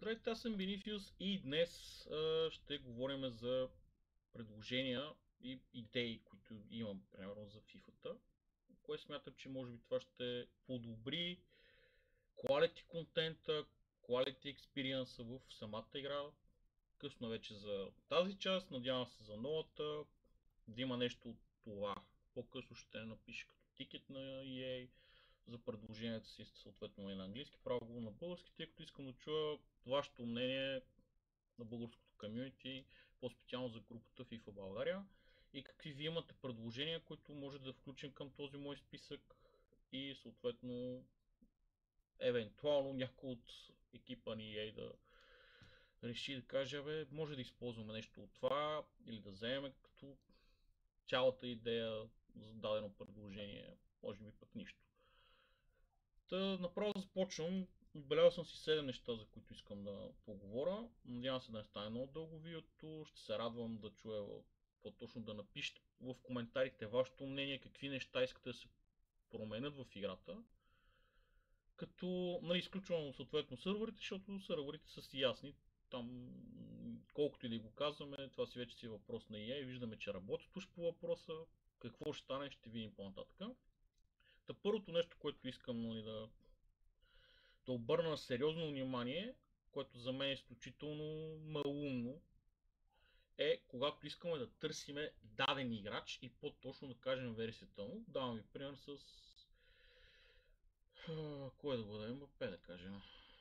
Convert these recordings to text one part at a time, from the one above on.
Здравейте, аз съм Бенифиус и днес ще говорим за предложения и идеи, които имам, примерно за FIFA-та, кое смятам, че може би това ще подобри quality контента, quality experience в самата игра. Късно вече за тази част, надявам се за новата, да има нещо от това. По-късно ще напиша като тикет на EA за предложенията си, съответно и на английски, право го на български, тъй като искам да чуя вашето мнение на българското комюнити, по-специално за групата FIFA България и какви вие имате предложения, които може да включим към този мой списък и съответно евентуално някой от екипа ни EA да реши да каже, бе, може да използваме нещо от това или да вземем като цялата идея за дадено предложение, може би пък нищо. Та направо започвам. Отбелязал съм си 7 неща, за които искам да поговоря. Надявам се да не стане много дълго видеото. Ще се радвам да чуя по-точно да напишете в коментарите вашето мнение, какви неща искате да се променят в играта. Като изключвам съответно сървърите, защото сървърите са си ясни. Там колкото и да го казваме, това си вече си е въпрос на EA. Виждаме, че работят уж по въпроса. Какво ще стане, ще видим по-нататък. Та първото нещо, което искам да обърна сериозно внимание, което за мен е изключително малумно, е когато искаме да търсиме даден играч и по-точно да кажем версията му. Давам ви пример с... Кой да бъде? Мбапе да кажем.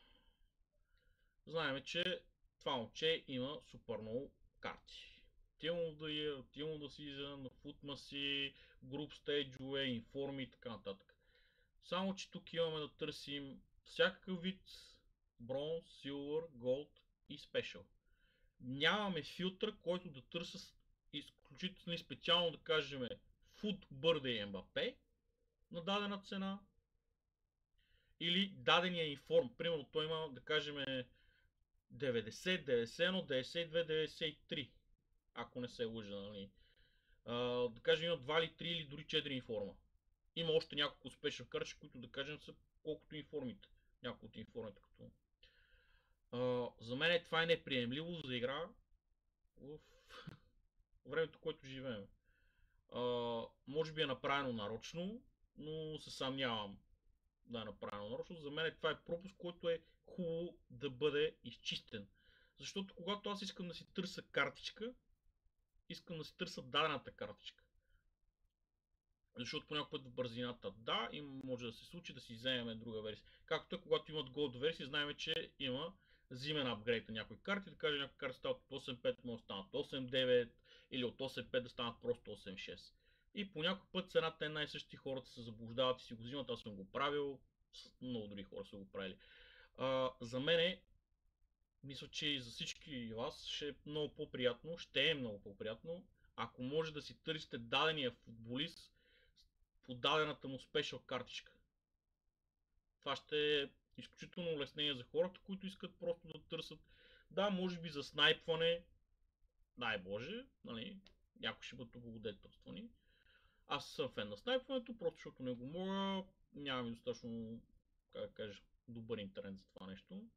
Знаем, че това момче има супер много карти. Team of the Year, Team of the Season, Footmasi, Group Stage, информи и така нататък. Само, че тук имаме да търсим всякакъв вид бронз, силвър, голд и спешъл. Нямаме филтър, който да търся изключително специално да кажем Food Birthday Mbappé на дадена цена или дадения информ. Примерно той има да кажем 90, 91, 92, 93, ако не се лъжа, нали. Да кажем има 2 или 3 или дори 4 информа. Има още няколко спешъл картички, които да кажем са колкото информите. Няколко от информите като... За мен това е неприемливо за игра в времето, в което живеем. Може би е направено нарочно, но се съмнявам да е направено нарочно. За мен това е пропуск, който е хубаво да бъде изчистен. Защото когато аз искам да си търся картичка, искам да си търся дадената картичка. Защото по някой път в бързината да, и може да се случи да си вземем друга версия. Както когато имат Gold версии, знаем, че има зимен апгрейд на някои карти, да кажа някои карти стават от 8.5, може да станат 8.9 или от 8.5 да станат просто 8.6. И по някой път цената е най-същи, хората се заблуждават и си го взимат, аз съм го правил, много други хора са го правили. За мен мисля, че и за всички вас ще е много по-приятно, ако може да си търсите дадения футболист по дадената му спешъл картичка. Това ще е изключително улеснение за хората, които искат просто да търсят. Да, може би за снайпване, дай Боже, нали, някой ще бъдат облагодетелствани. Аз съм фен на снайпването, просто защото не го мога, нямам и достатъчно, как да кажа, добър интернет за това нещо.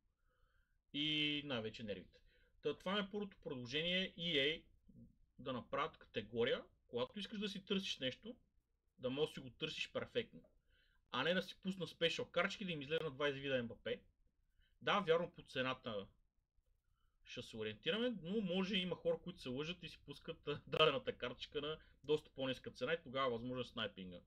И най-вече нервите. Това е първото предложение EA да направят категория, когато искаш да си търсиш нещо, да можеш да си го търсиш перфектно. А не да си пусна спешъл картички да им излезе на 20 вида МБП. Да, вярно по цената ще се ориентираме, но може има хора, които се лъжат и си пускат дадената картичка на доста по-ниска цена и тогава възможно снайпинга.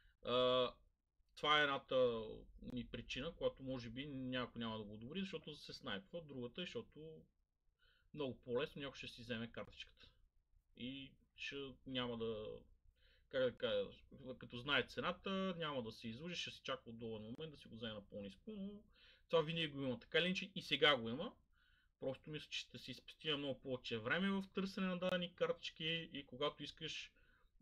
Това е едната ни причина, която може би някой няма да го одобри, защото се снайпва. Другата е, защото много по-лесно някой ще си вземе картичката. И ще няма да... Как да кажа, като знае цената, няма да се излъжи, ще си чака удобен момент да си го вземе на по-ниско, но това винаги го има така или и сега го има. Просто мисля, че ще си спестим много повече време в търсене на дадени картички и когато искаш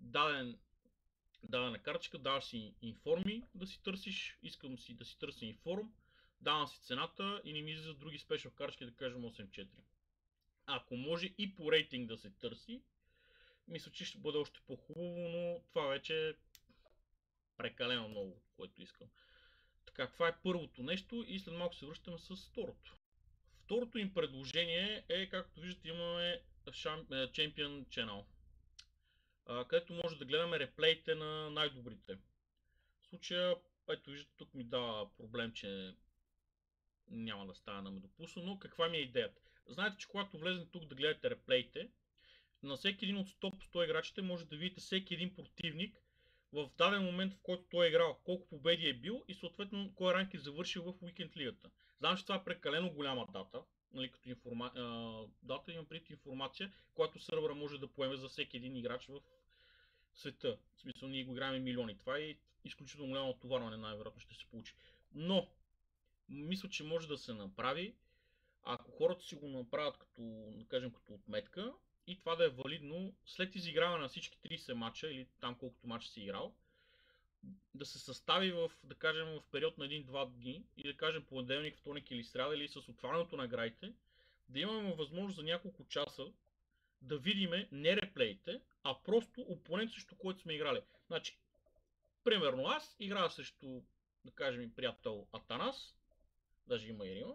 дадена картичка, даваш си информи да си търсиш, искам си да си търся информ, давам си цената и не ми излизат други спешъл картички, да кажем 8.4. Ако може и по рейтинг да се търси, мисля, че ще бъде още по-хубаво, но това вече е прекалено много, което искам. Така, това е първото нещо и след малко се връщаме с второто. Второто им предложение е, както виждате, имаме Champion Channel, където може да гледаме реплеите на най-добрите. В случая, ето виждате, тук ми дава проблем, че няма да става да ме допусна, но каква ми е идеята? Знаете, че когато влезете тук да гледате реплеите, на всеки един от 100 играчите може да видите всеки един противник в даден момент, в който той е играл, колко победи е бил и съответно кой ранг е завършил в уикенд лигата. Знам, че това е прекалено голяма дата, нали, като дата имам предвид информация, която сървъра може да поеме за всеки един играч в света. В смисъл, ние го играем милиони. Това е изключително голямо отоварване, най-вероятно ще се получи. Но, мисля, че може да се направи, ако хората си го направят като, да кажем, като отметка, и това да е валидно след изиграване на всички 30 мача или там колкото мача си играл, да се състави в, да кажем, в период на 1-2 дни и да кажем понеделник, вторник или сряда или с отварянето на игрите, да имаме възможност за няколко часа да видиме не реплеите, а просто опонент, срещу който сме играли. Значи, примерно аз играя срещу, да кажем, приятел Атанас, даже има и Рима.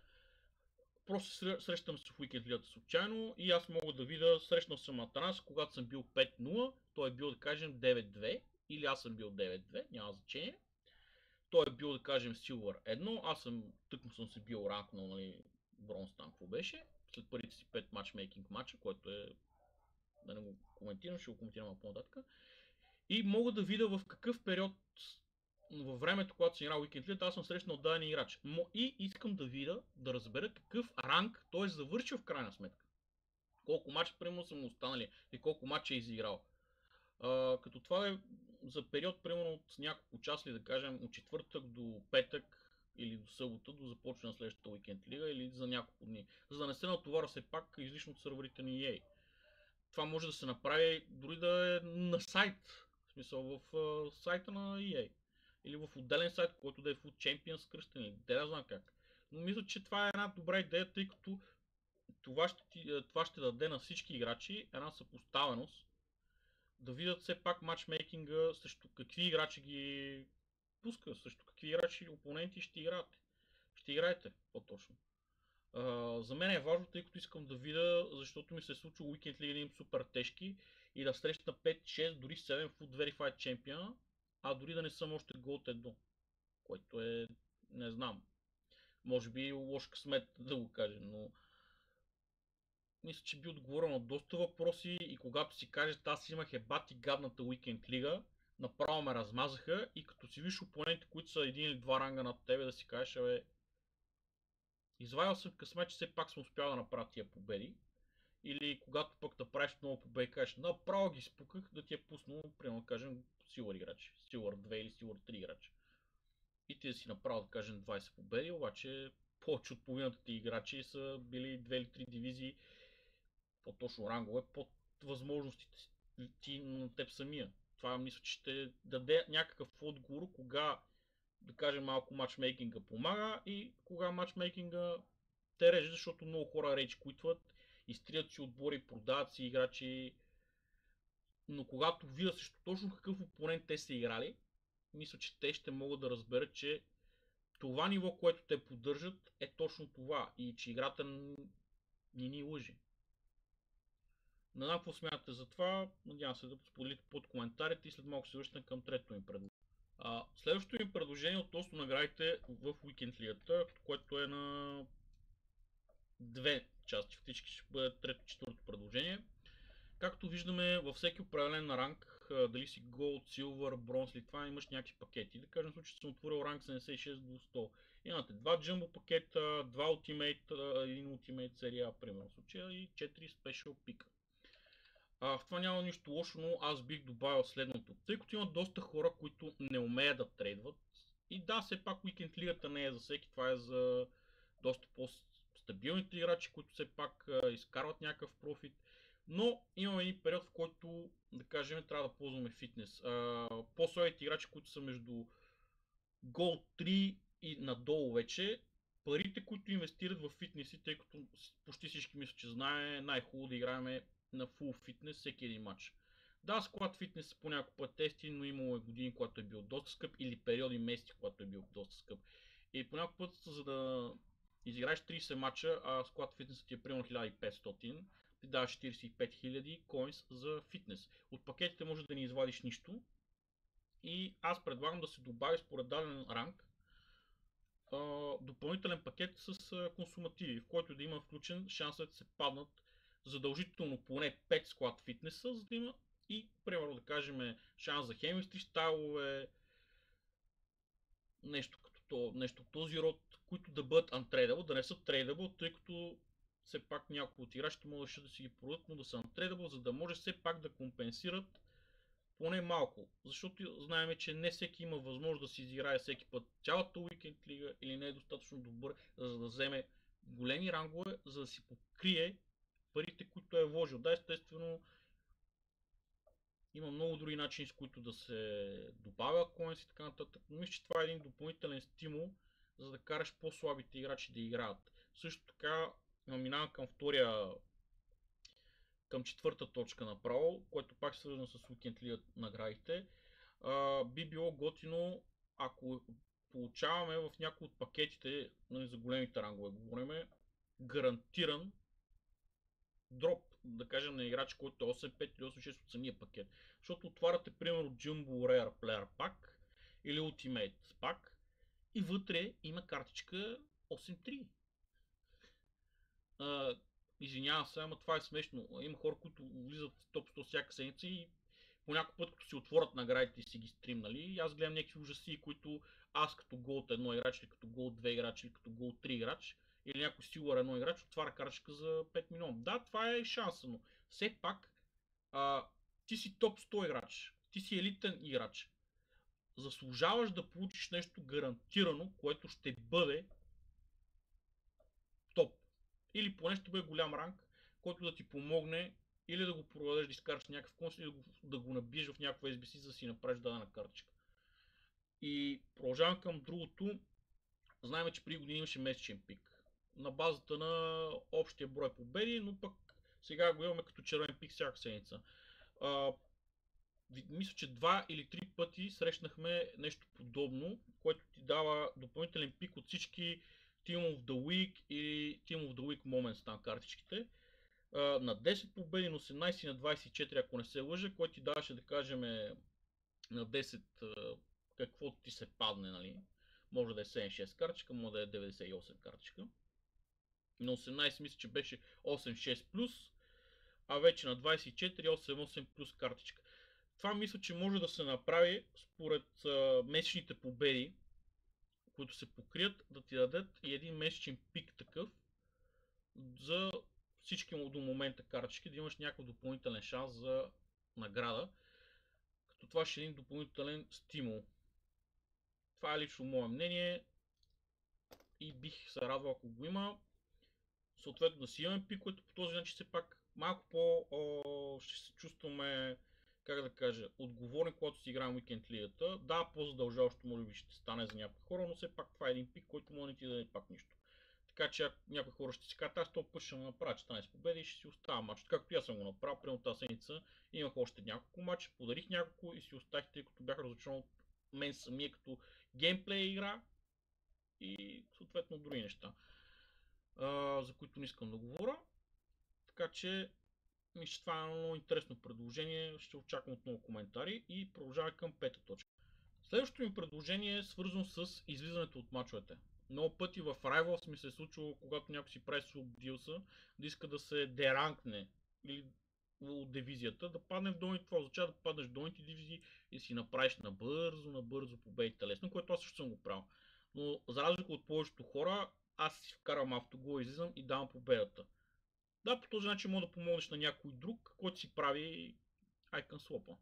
Просто срещам се в уикенд лигата случайно и аз мога да видя, срещнал съм Атанас, когато съм бил 5-0, той е бил, да кажем, 9-2, или аз съм бил 9-2, няма значение. Той е бил, да кажем, Silver 1, аз тъкмо съм се бил ранкнал, нали, бронз там, какво беше, след първите си 5 матчмейкинг матча, което е, да не го коментирам, ще го коментирам по-нататък. И мога да видя в какъв период във времето, когато съм играл уикенд лигата, аз съм срещнал даден играч. И искам да видя, да разбера какъв ранг той е завършил в крайна сметка. Колко матча, примерно, са му останали и колко матча е изиграл. Като това е за период, примерно, от няколко часа, да кажем, от четвъртък до петък или до събота, до започване на следващата уикенд лига или за няколко дни. За да не се натоваря все пак излишно от сървърите на EA. Това може да се направи дори да е на сайт. В смисъл в сайта на EA. Или в отделен сайт, който да е Food Champions кръстен. Не знам как. Но мисля, че това е една добра идея, тъй като това ще даде на всички играчи една съпоставеност. Да видят все пак матчмейкинга, срещу какви играчи ги пуска, срещу какви играчи опоненти ще играете. Ще играете, по-точно. За мен е важно, тъй като искам да видя, защото ми се е случило уикенд лига да им супер тежки и да срещна 5, 6, дори 7 Food Verified Champion, а дори да не съм още Gold 1, което е, не знам, може би лош късмет да го кажа, но мисля, че би отговорил на доста въпроси и когато си кажете, аз имах ебати гадната уикенд лига, направо ме размазаха и като си виж опоненти, които са един или два ранга над тебе, да си кажеш, извадил съм късмет, че все пак съм успял да направя тия победи. Или когато пък да правиш много победи, кажеш, направо ги спуках, да ти е пуснал, примерно да кажем, Silver играч, Silver 2 или Silver 3 играч. И ти да си направил, да кажем, 20 победи, обаче повече от половината ти играчи са били 2 или 3 дивизии, по-точно рангове, под възможностите ти на теб самия. Това мисля, че ще даде някакъв отговор, кога, да кажем, малко матчмейкинга помага и кога матчмейкинга те реже, защото много хора рейдж куитват, изтрият си отбори, продават си играчи, но когато видят също точно какъв опонент те са играли, мисля, че те ще могат да разберат, че това ниво, което те поддържат, е точно това и че играта ни лъжи. Не знам какво смятате за това, надявам се да споделите под коментарите и след малко се връщам към третото им предложение. Следващото им предложение относно наградите в уикенд лигата, което е на две части, фактически ще бъде трето, четвърто предложение. Както виждаме, във всеки определен ранг, дали си Gold, Silver, Bronze или това, имаш някакви пакети. Да кажем, в случай, че съм отворил ранг 76 до 100. Имате два Jumbo пакета, два Ultimate, един Ultimate серия, примерно в случая, и 4 Special пика. В това няма нищо лошо, но аз бих добавил следното. Тъй като има доста хора, които не умеят да трейдват, и да, все пак уикенд лигата не е за всеки, това е за доста по-стабилните играчи, които все пак изкарват някакъв профит. Но имаме един период, в който, да кажем, трябва да ползваме фитнес. По-слабите играчи, които са между Gold 3 и надолу вече, парите, които инвестират в фитнеси, тъй като почти всички мисля, че знае, най-хубаво да играем на full фитнес всеки един матч. Да, склад фитнес по няколко път тести, но имало е години, когато е бил доста скъп, или периоди месеци, когато е бил доста скъп. И по няколко път, за да изиграеш 30 мача, а склад фитнесът ти е примерно 1500, ти даваш 45 000 коинс за фитнес. От пакетите може да не извадиш нищо и аз предлагам да се добави според даден ранг допълнителен пакет с консумативи, в който да има включен шансът да се паднат задължително поне 5 склад фитнеса, за да има и, примерно да кажем, шанс за хемистри, стайлове, нещо от този род, които да бъдат untradeable, да не са tradable, тъй като все пак някои от играчите могат да си ги продадат, но да са untradeable, за да може все пак да компенсират поне малко. Защото знаем, че не всеки има възможност да си изиграе всеки път цялата уикенд лига или не е достатъчно добър, за да вземе големи рангове, за да си покрие парите, които е вложил. Да, естествено, има много други начини, с които да се добавя коинс и така нататък. Но мисля, че това е един допълнителен стимул, за да караш по-слабите играчи да играят. Също така, минавам към четвърта точка направо, което пак е свързано с Weekend League наградите. Би било готино, ако получаваме в някои от пакетите, за големите рангове говорим, гарантиран дроп, да кажем, на играч, който е 8.5 или 8.6 от самия пакет. Защото отваряте, примерно, Jumbo Rare Player Pack или Ultimate Pack и вътре има картичка 8.3. Извинявам се, ама това е смешно. Има хора, които влизат в топ 100 всяка седмица и по някой път, като си отворят наградите и си ги стримнали, и аз гледам някакви ужаси, които аз като гол 1 играч, или като гол 2 играч, или като гол 3 играч, или някой силър 1 играч, отваря картичка за 5 милиона. Да, това е шанса, но все пак ти си топ 100 играч, ти си елитен играч. Заслужаваш да получиш нещо гарантирано, което ще бъде топ. Или поне ще бъде голям ранг, който да ти помогне или да го продадеш, да изкараш някакъв конс, или да го набиеш в някаква SBC, за да си направиш дадена картичка. И продължавам към другото. Знаем, че преди години имаше месечен пик на базата на общия брой победи, но пък сега го имаме като червен пик всяка седмица. Мисля, че 2 или 3 пъти срещнахме нещо подобно, което ти дава допълнителен пик от всички Team of the Week или Team of the Week Moments там картичките. На 10 победи, на 18 и на 24, ако не се лъжа, който ти даваше, да кажем, на 10 каквото ти се падне, нали. Може да е 7-6 картичка, може да е 98 картичка. На 18 мисля, че беше 8-6 плюс, а вече на 24 8-8 плюс картичка. Това мисля, че може да се направи според месечните победи, които се покрият, да ти дадат и един месечен пик такъв за всички до момента картички, да имаш някакъв допълнителен шанс за награда, като това ще е един допълнителен стимул. Това е лично мое мнение и бих се радвал, ако го има. Съответно да си имаме пик, което по този начин все пак малко ще се чувстваме, как да кажа, отговорни, когато си играем Weekend лигата. Да, по-задължаващо може би ще стане за някои хора, но все пак това е един пик, който може да ти даде пак нищо. Така че някои хора ще си кажат, аз този път ще направя 14 победи и ще си оставя матч. Както и аз съм го направил, примерно тази седмица имах още няколко матча, подарих няколко и си оставих, тъй като бях разочарован от мен самия като геймплей игра и съответно други неща, за които не искам да говоря. Така че мисля, че това е много интересно предложение, ще очаквам отново коментари и продължаваме към пета точка. Следващото ми предложение е свързано с излизането от мачовете. Много пъти в Rivals ми се е случило, когато някой си прави субдилса, да иска да се деранкне или от дивизията, да падне в долните, това означава да паднеш в долните дивизии и си направиш набързо победите лесно, което аз също съм го правил. Но за разлика от повечето хора, аз си вкарам автогол, излизам и давам победата. Да, по този начин може да помогнеш на някой друг, който си прави Icon Swap.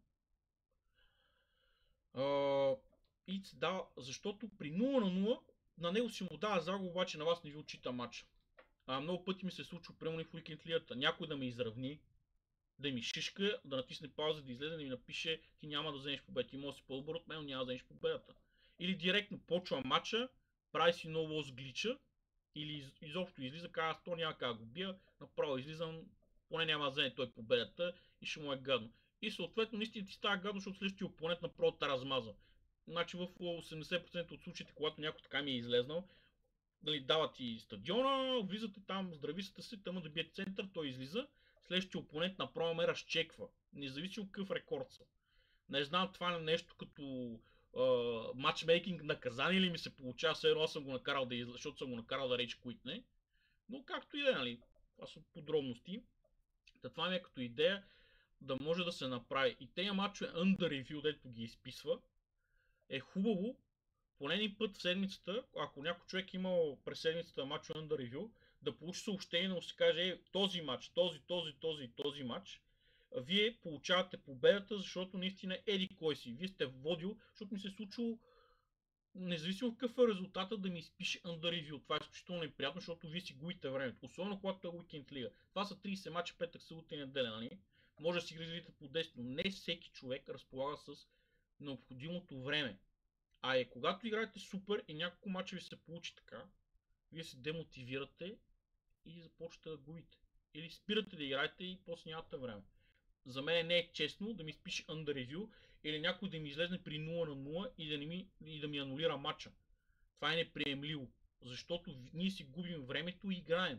И се дава, защото при 0 на 0 на него си му дава загуба, обаче на вас не ви отчита матча. Много пъти ми се случва, примерно и в Weekend лигата, някой да ме изравни, да ми шишка, да натисне пауза, да излезе, да ми напише, ти няма да вземеш победа, ти може да си по-добър от мен, но няма да вземеш победата. Или директно почва матча, прави си ново с глича, или изобщо излиза, казва, аз то няма как го бия, направо излизам, поне няма да вземе той победата и ще му е гадно. И съответно наистина ти става гадно, защото следващия опонент направо те размаза. Значи в 80% от случаите, когато някой така ми е излезнал, нали, дават ти стадиона, влизате там, здрависате се, тъма да бие център, той излиза, следващия опонент направо ме разчеква, независимо какъв рекорд са. Не знам, това е нещо като матчмейкинг наказание ли ми се получава, все едно съм го накарал да излезе, защото съм го накарал да рече куитне. Но както и да е, нали, това са подробности. Това ми е като идея да може да се направи. И тези матчове under review, дето ги изписва, е хубаво поне един път в седмицата, ако някой човек имал през седмицата матч under review, да получи съобщение, да му се каже, този матч, този матч, вие получавате победата, защото наистина еди кой си. Вие сте водил, защото ми се е случило, независимо какъв е резултата, да ми изпише under review. Това е изключително неприятно, защото вие си губите времето. Особено когато е уикенд лига. Това са 30 мача, петък, събота и неделя, нали? Може да си разделите по 10, но не всеки човек разполага с необходимото време. Когато играете супер и няколко мача ви се получи така, вие се демотивирате и започвате да губите. Или спирате да играете и после нямате време. За мен не е честно да ми изпише under review или някой да ми излезне при 0 на 0 и да ми анулира матча. Това е неприемливо, защото ние си губим времето и играем.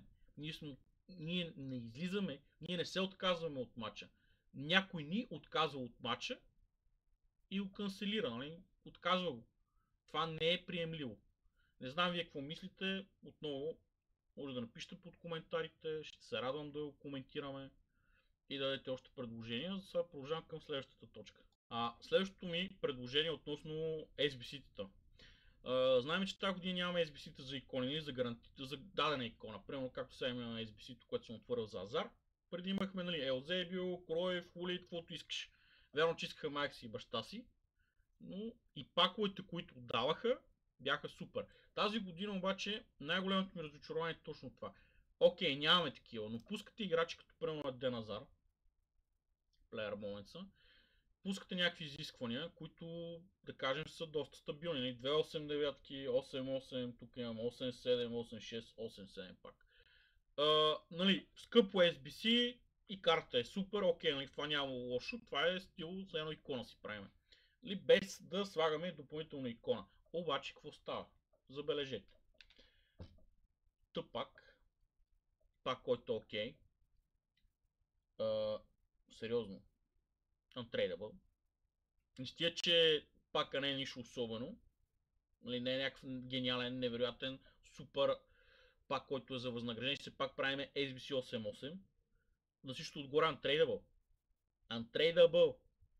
Ние не излизаме, ние не се отказваме от матча. Някой ни отказва от матча и го канцелира, нали? Отказва го. Това не е приемливо. Не знам вие какво мислите, отново може да напишете под коментарите, ще се радвам да го коментираме и да дадете още предложения. За сега продължавам към следващата точка. Следващото ми предложение е относно SBC-тата. Знаем, че тази година нямаме SBC-та за икони, за дадена икона. Примерно както сега имаме SBC-то, което съм отворил за Азар. Преди имахме, нали, Елзебио, Кроев, Хули, каквото искаш. Вярно, че искаха майка си и баща си, но и паковете, които даваха, бяха супер. Тази година обаче най-голямото ми разочарование е точно това. Окей, нямаме такива, но пускате играчи като примерно Деназар, Player Moments, пускате някакви изисквания, които да кажем са доста стабилни. 2.8.9, 8.8, тук имам 8.7, 8.6, 8.7 пак. Нали, скъпо SBC и карта е супер, окей, нали, това няма лошо, това е стил за едно икона си правим. Без да слагаме допълнителна икона. Обаче какво става? Забележете. Пак, който е окей. Сериозно. Untradeable. Не стига, че пака не е нищо особено. Не е някакъв гениален, невероятен, супер пак, който е за възнаграждение. Ще се пак правим SBC 8.8. На всичко отгоре Untradeable. Untradeable.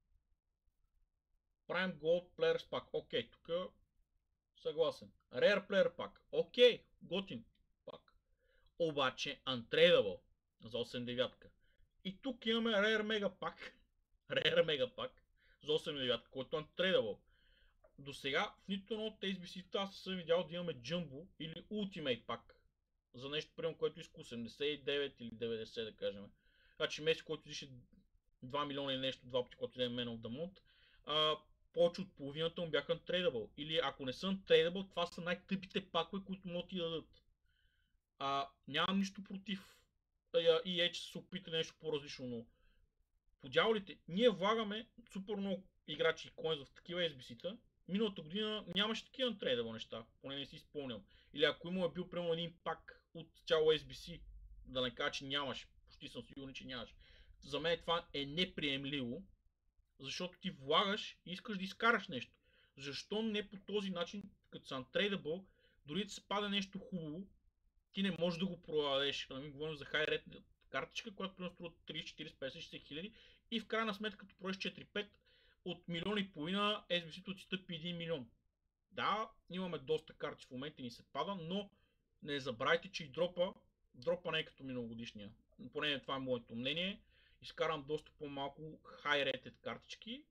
Prime Gold Players Pack. Окей, тук съгласен. Rare Player Pack. Окей, готин пак. Обаче Untradeable за 8.9. И тук имаме Rare Mega Pack. Rare Mega Pack за 8.9, който е Untradeable. До сега в нито едно от тези BC-та аз съм видял да имаме Jumbo или Ultimate Pack. За нещо, примерно, което иска 89 или 90, да кажем. Значи Меси, който иска 2 милиона или нещо, два пъти, който е Man of the Month, повече от половината му бяха Untradeable. Или ако не са Untradeable, това са най-тъпите пакове, които могат да ти дадат. Нямам нищо против EA, че се опитали нещо по-различно, но по дяволите, ние влагаме супер много играчи и коин в такива SBC-та. Миналата година нямаше такива Untradeable неща, поне не си спомням. Или ако има бил примерно един пак от цяло SBC, да не кажа, че нямаше, почти съм сигурен, че нямаше. За мен това е неприемливо, защото ти влагаш и искаш да изкараш нещо. Защо не по този начин, като са Untradeable, дори да се пада нещо хубаво, ти не можеш да го продадеш. Да ми говорим за high rate картичка, която примерно струва 30, 40, 50, 60 хиляди и в крайна сметка, като продадеш 4-5 от милион и половина, SBC-то ти стъпи 1 милион. Да, имаме доста карти в момента и ни се пада, но не забравяйте, че и дропа не е като миналогодишния. Поне това е моето мнение. Изкарам доста по-малко high rated картички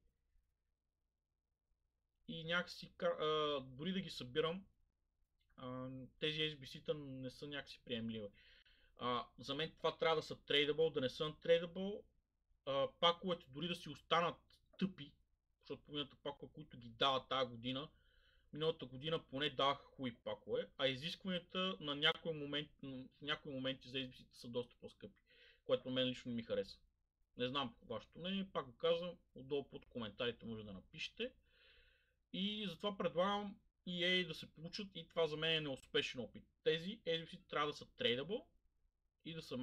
и някакси, дори да ги събирам, тези SBC-та не са някакси приемливи. За мен това трябва да са tradable, да не са untradeable. Паковете дори да си останат тъпи, защото половината пакове, които ги дават тази година, миналата година поне даваха хубави пакове, а изискванията на някои моменти за SBC-та са доста по-скъпи, което мен лично ми хареса. Не знам вашето мнение, пак го казвам, отдолу под коментарите може да напишете. И затова предлагам EA да се получат и това за мен е неуспешен опит. Тези SBC трябва да са tradable и да са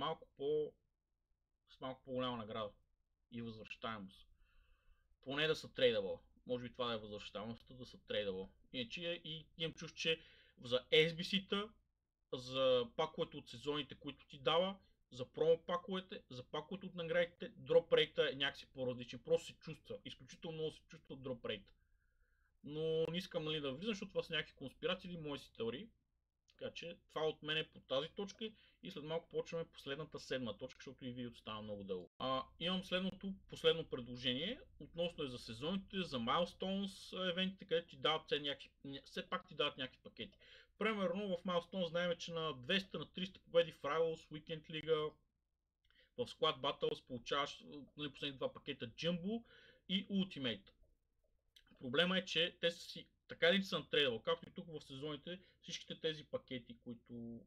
с малко по-голяма награда и възвръщаемост. Поне да са tradable. Може би това да е възвръщаемостта, да са tradable. Иначе и имам чувство, че за SBC-та, за паковете от сезоните, които ти дава, за промо паковете, за паковете от наградите, дроп рейта е някакси по-различен. Просто се чувства. Изключително много се чувства дроп рейта. Но не искам да влизам, защото това са някакви конспирации или мои си теории. Така че това от мен е по тази точка и след малко почваме последната седма точка, защото и видеото става много дълго. Имам последно предложение, относно за сезоните, за Milestones евентите, където ти дават все пак ти дават някакви пакети. Примерно в Milestones знаем, че на 200 на 300 победи в Rivals, Weekend Liga, в Squad Battles получаваш последните два пакета Jumbo и Ultimate. Проблема е, че те са си така или са трейдъл, както и тук в сезоните, всичките тези пакети, които...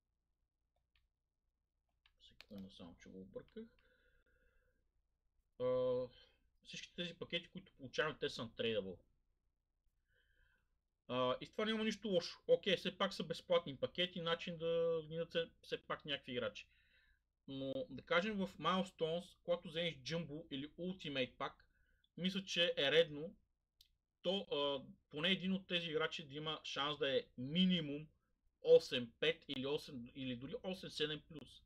Секунда, само че го обърках. Всичките тези пакети, които получаваме, те са untradeable. И в това няма нищо лошо. Окей, все пак са безплатни пакети, начин да гнидат все пак някакви играчи. Но да кажем в Milestones, когато вземеш Jumbo или Ultimate пак, мисля, че е редно поне един от тези играчи да има шанс да е минимум 8-5 или дори 8-7+.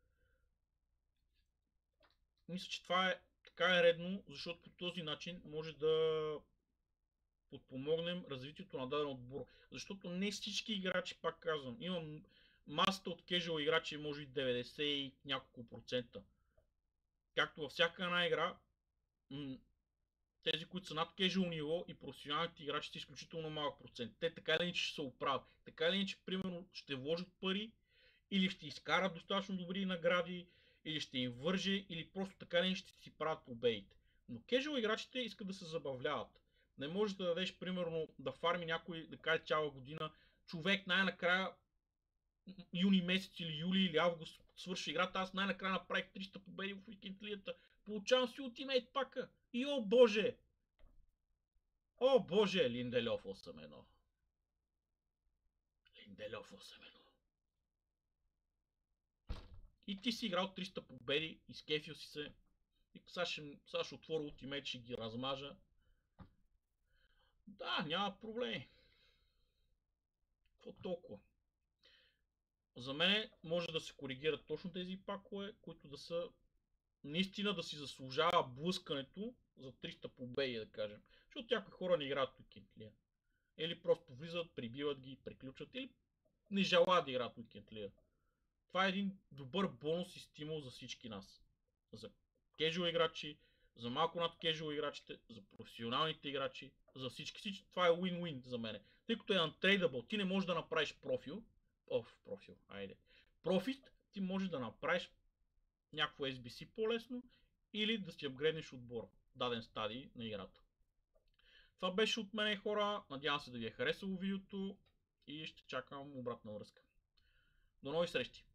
Мисля, че това е така редно, защото по този начин може да подпомогнем развитието на даден отбор. Защото не всички играчи, пак казвам, имам масата от casual играчи, може и 90 и няколко процента. Както във всяка една игра, тези, които са над casual ниво и професионалните играчи са изключително малък процент. Те така или иначе ще се оправят. Така или иначе, примерно, ще вложат пари или ще изкарат достатъчно добри награди, или ще им върже, или просто така или иначе ще си правят победите. Но casual играчите искат да се забавляват. Не можеш да дадеш, примерно, да фарми някой, да каже цяла година, човек най-накрая юни месец или юли или август свърши играта, аз най-накрая направих 300 победи в Weekend Liga, получавам си Ultimate пака. И о боже! О боже, Линделев 8-1. Линделев 8-1. И ти си играл 300 победи, изкефил си се. И сега ще отворя Ultimate, ще ги размажа. Да, няма проблеми. Какво толкова? За мен може да се коригират точно тези пакове, които да са наистина да си заслужава блъскането за 300 победи, да кажем. Защото някои хора не играят Weekend Liga. Или просто влизат, прибиват ги, приключват, или не желаят да играят Weekend Liga. Това е един добър бонус и стимул за всички нас. За casual играчи, за малко над casual играчите, за професионалните играчи, за всички. Това е win-win за мен. Тъй като е untradeable, ти не можеш да направиш профит, ти можеш да направиш някакво SBC по-лесно или да си апгрейднеш отбор, даден стадий на играта. Това беше от мен, хора. Надявам се да ви е харесало видеото и ще чакам обратна връзка. До нови срещи!